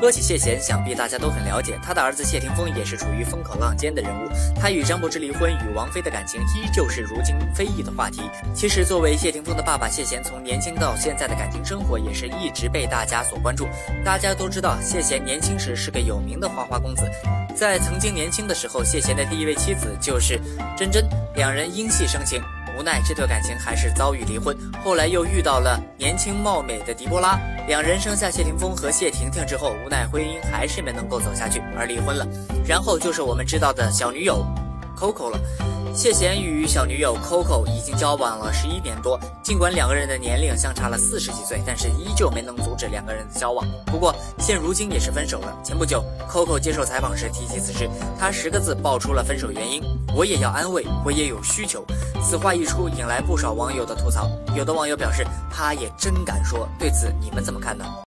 说起谢贤，想必大家都很了解，他的儿子谢霆锋也是处于风口浪尖的人物。他与张柏芝离婚，与王菲的感情依旧是如今非议的话题。其实，作为谢霆锋的爸爸，谢贤从年轻到现在的感情生活也是一直被大家所关注。大家都知道，谢贤年轻时是个有名的花花公子。在曾经年轻的时候，谢贤的第一位妻子就是珍珍，两人因戏生情。无奈这段感情还是遭遇离婚，后来又遇到了年轻貌美的狄波拉，两人生下谢霆锋和谢婷婷之后，无奈婚姻还是没能够走下去而离婚了。然后就是我们知道的小女友 Coco 了。谢贤与小女友 Coco 已经交往了11年多，尽管两个人的年龄相差了40几岁，但是依旧没能阻止两个人的交往。不过现如今也是分手了。前不久 Coco 接受采访时提及此事，她10个字爆出了分手原因：我也要安慰，我也有需求。此话一出，引来不少网友的吐槽。有的网友表示他也真敢说，对此你们怎么看呢？